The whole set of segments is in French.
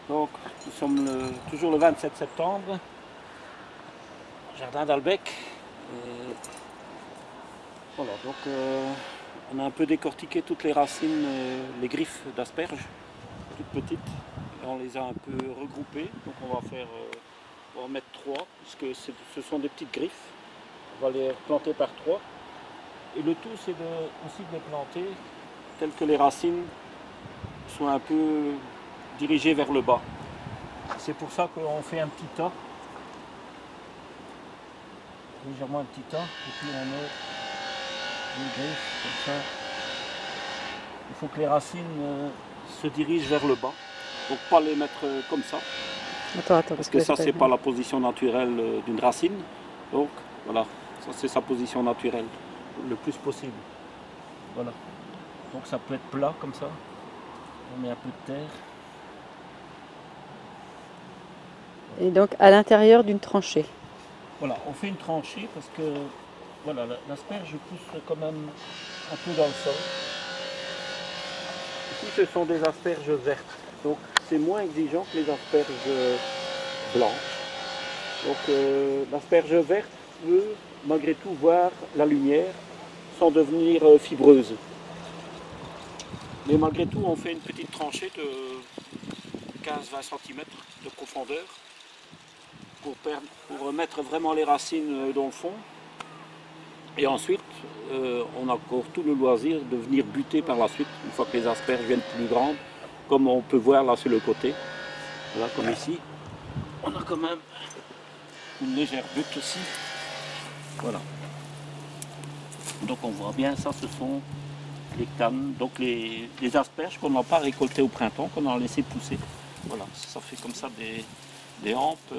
Donc nous sommes toujours le 27 septembre, jardin d'Albec. Voilà, donc on a un peu décortiqué toutes les racines, les griffes d'asperges, toutes petites. Et on les a un peu regroupées. Donc on va on va en mettre 3, puisque ce sont des petites griffes. On va les planter par 3. Et le tout, c'est aussi de les planter telles que les racines soient un peu dirigées vers le bas. C'est pour ça qu'on fait un petit tas, légèrement un petit tas, et puis on met une griffe comme ça. Il faut que les racines se dirigent vers le bas, donc pas les mettre comme ça. Attends, parce que ça c'est pas la position naturelle d'une racine. Donc voilà, ça c'est sa position naturelle, le plus possible. Voilà. Donc ça peut être plat comme ça. On met un peu de terre. Et donc à l'intérieur d'une tranchée. Voilà, on fait une tranchée parce que voilà, l'asperge pousse quand même un peu dans le sol. Ici ce sont des asperges vertes, donc c'est moins exigeant que les asperges blanches. Donc l'asperge verte veut malgré tout voir la lumière sans devenir fibreuse. Mais malgré tout on fait une petite tranchée de 15-20 cm de profondeur pour mettre vraiment les racines dans le fond. Et ensuite, on a encore tout le loisir de venir buter par la suite, une fois que les asperges viennent plus grandes, comme on peut voir là sur le côté. Voilà, comme ici. On a quand même une légère butte aussi. Voilà. Donc on voit bien, ça ce sont les cannes, donc les asperges qu'on n'a pas récoltées au printemps, qu'on a laissé pousser. Voilà, ça fait comme ça des hampes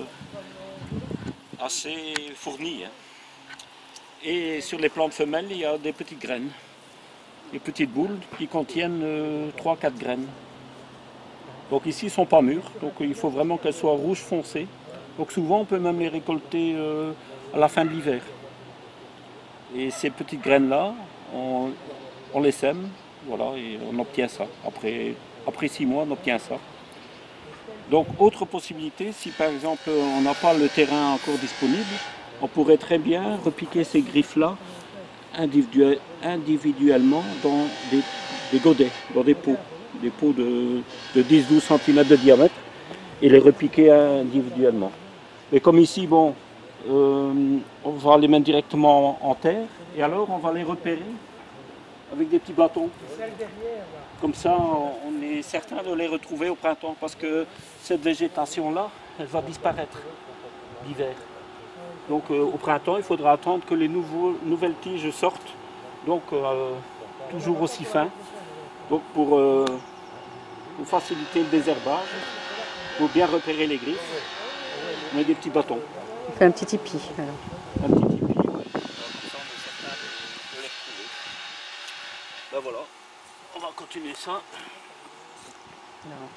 assez fournies. Hein. Et sur les plantes femelles, il y a des petites graines, des petites boules qui contiennent 3-4 graines. Donc ici, ils ne sont pas mûrs, donc il faut vraiment qu'elles soient rouges foncées. Donc souvent, on peut même les récolter à la fin de l'hiver. Et ces petites graines-là, on les sème, voilà, et on obtient ça. Après 6 mois, on obtient ça. Donc autre possibilité, si par exemple on n'a pas le terrain encore disponible, on pourrait très bien repiquer ces griffes-là individuellement dans des godets, dans des pots de 10-12 cm de diamètre, et les repiquer individuellement. Mais comme ici, bon, on va les mettre directement en terre, et alors on va les repérer avec des petits bâtons. Comme ça, on est certain de les retrouver au printemps, parce que cette végétation-là, elle va disparaître l'hiver. Donc au printemps, il faudra attendre que les nouvelles tiges sortent, donc toujours aussi fin. Donc pour faciliter le désherbage, pour bien repérer les griffes, on met des petits bâtons. On fait un petit tipi. Alors. Un petit tipi, ouais. Comme ça, on est certain de les retrouver. Ben voilà, on va continuer ça. Alors.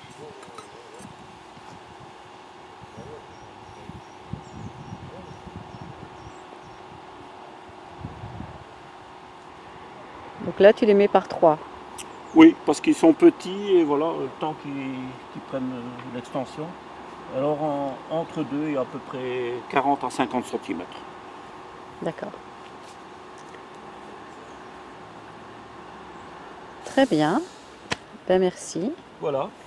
Donc là, tu les mets par 3. Oui, parce qu'ils sont petits et voilà, le temps qu'ils prennent l'extension. Alors entre deux, il y a à peu près 40 à 50 cm. D'accord. Très bien. Ben merci. Voilà.